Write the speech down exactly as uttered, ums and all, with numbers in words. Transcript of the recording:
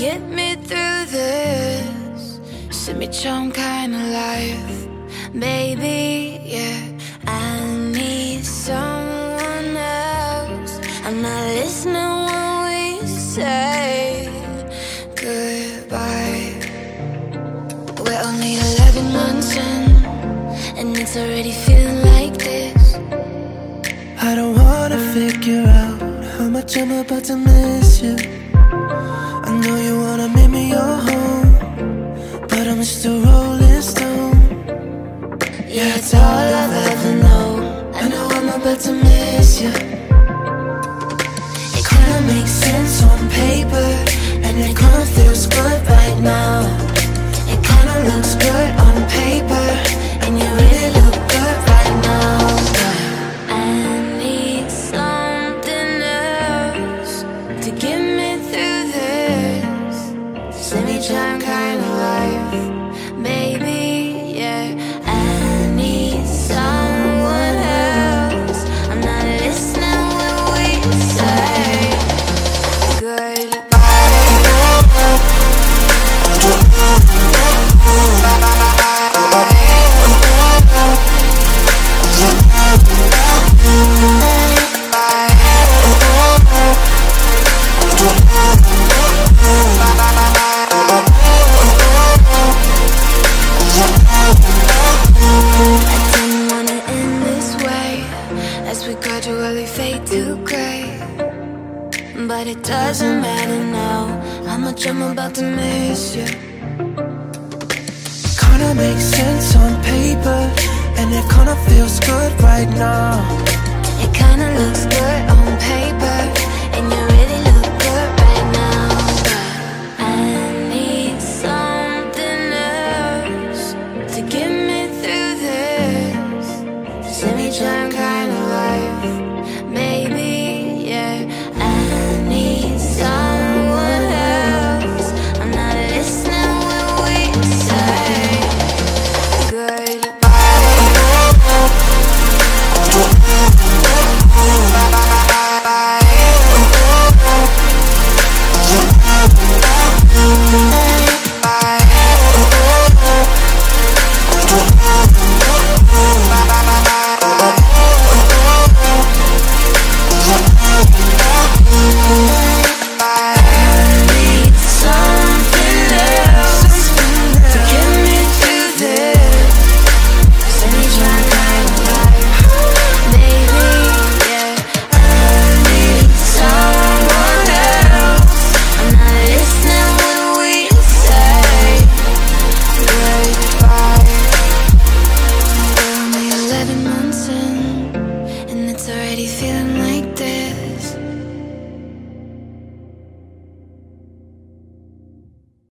get me through this semi-charm kind of life. Baby, yeah, I need someone else. I'm not listening when we say goodbye. We're only eleven months in, and it's already feeling like this. I don't wanna figure out how much I'm about to miss you. I know you wanna meet me your home, but I'm just a rolling stone. Yeah, it's all I've ever known. I know I'm about to miss you. It kinda makes sense on paper, and it kinda feels good right now. It kinda looks good on paper, and you really look good right now. I need something else to get me through this semi-charm kind of life. Baby, yeah, I need someone else. I'm not listening when we say goodbye. As we gradually fade to gray, but it doesn't matter now how much I'm about to miss you. Kinda makes sense on paper, and it kinda feels good right now. It kinda looks good on paper, and you really look good right now. I need something else to get me through this semi-charm kind of life. Baby, yeah, I need someone else. I'm not listening when we say goodbye. Already feeling